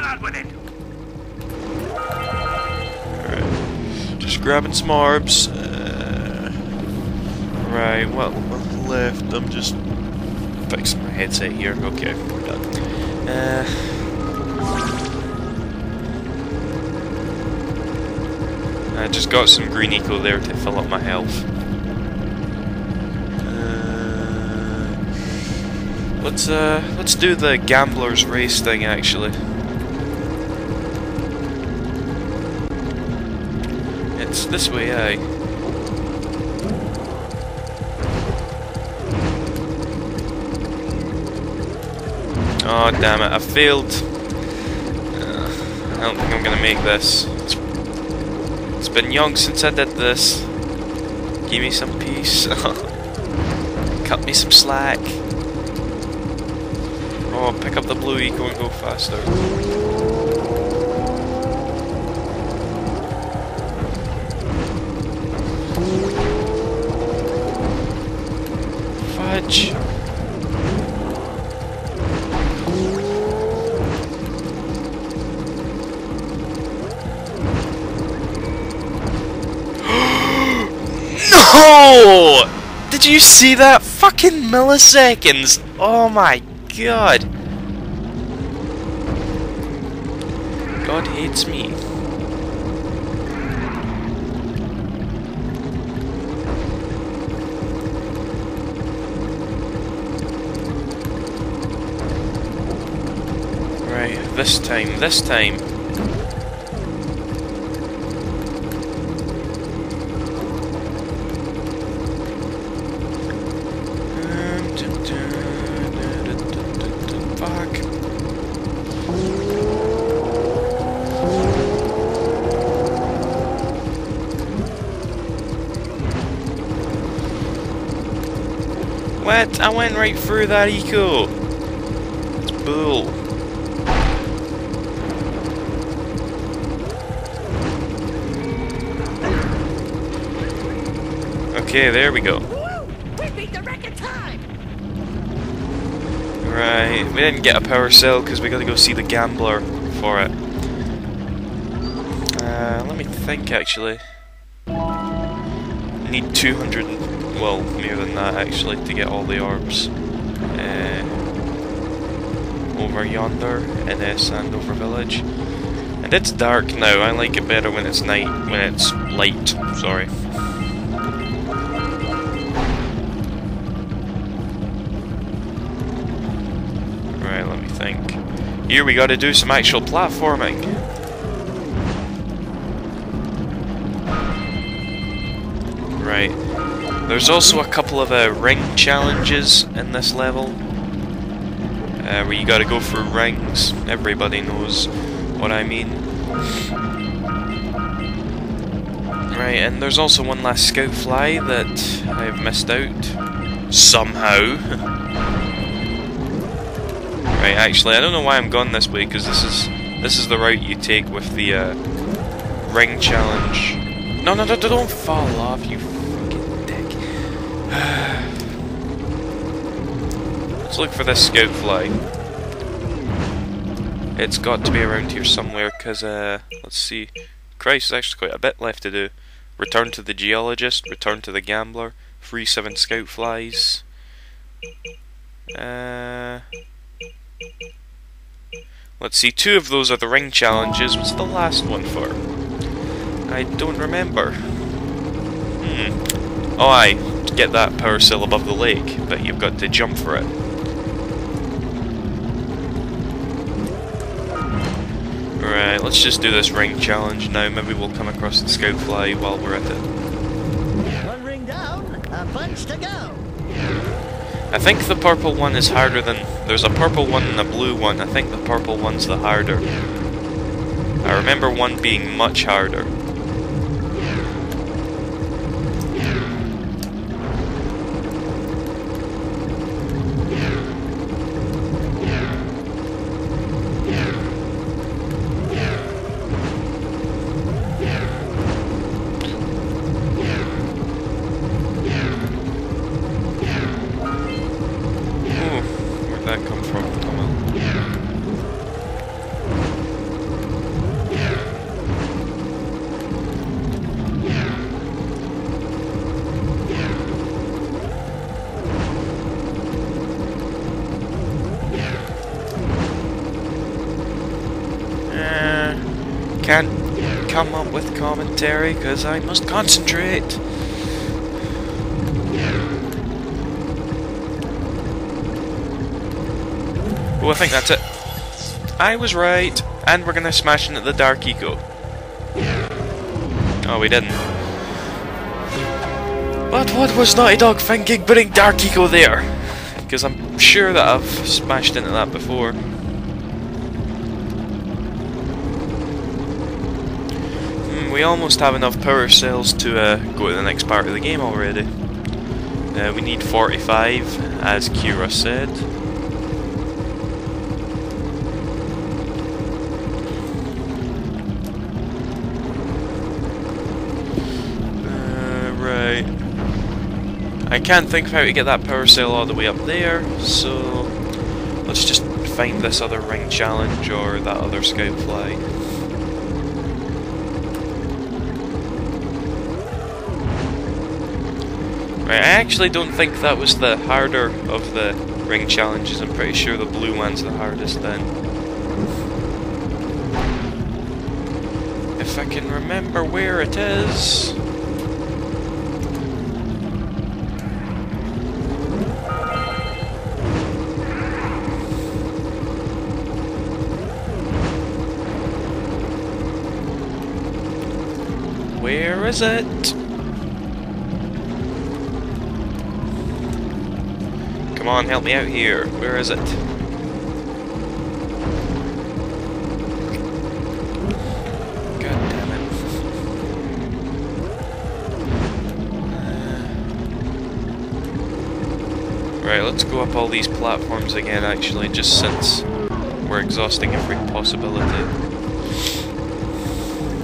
on with it. Alright. Just grabbing some orbs. Right, well, left. I'm just fixing my headset here. Okay, we're done. I just got some green eco there to fill up my health. Let's do the Gambler's Race thing actually. It's this way, aye. Oh damn it, I failed. I don't think I'm gonna make this. It's been young since I did this. Give me some peace. Cut me some slack. Oh, pick up the blue eco and go faster. Fudge. No! Did you see that? Fucking milliseconds! Oh my god! God hates me. Right, this time. Fuck. What? I went right through that eco. It's bull. Okay, there we go. We beat the record time. Right, we didn't get a power cell because we got to go see the Gambler for it. Let me think actually. Need 200, well, more than that actually, to get all the orbs. Over yonder in Sandover Village. And it's dark now, I like it better when it's night, when it's light, sorry. Right, let me think. Here we gotta do some actual platforming. Right. There's also a couple of ring challenges in this level. Where you gotta go through rings. Everybody knows what I mean. Right, and there's also one last scout fly that I've missed out. Somehow. Right, actually, I don't know why I'm going this way, because this is the route you take with the ring challenge. No, don't fall off, you fucking dick. Let's look for this scout fly. It's got to be around here somewhere, because, let's see. Christ, there's actually quite a bit left to do. Return to the geologist, return to the gambler, free 7 scout flies. Let's see, 2 of those are the ring challenges. What's the last one for? I don't remember. Oh aye, to get that power cell above the lake, but you've got to jump for it. Right, let's just do this ring challenge now. Maybe we'll come across the scout fly while we're at it. 1 ring down, a bunch to go. I think the purple one is harder than... There's a purple one and a blue one. I think the purple one's the harder. I remember one being much harder. can't come up with commentary because I must concentrate. Oh, I think that's it. I was right, and we're gonna smash into the Dark Eco. Oh, we didn't. But what was Naughty Dog thinking putting Dark Eco there? Because I'm sure that I've smashed into that before. We almost have enough power cells to go to the next part of the game already. We need 45, as Kira said. Right. I can't think of how to get that power cell all the way up there, so let's just find this other ring challenge or that other scout flag. Right, I actually don't think that was the harder of the ring challenges. I'm pretty sure the blue one's the hardest then. If I can remember where it is. Where is it? Come on, help me out here. Where is it? God damn it. Right, let's go up all these platforms again, actually, just since we're exhausting every possibility.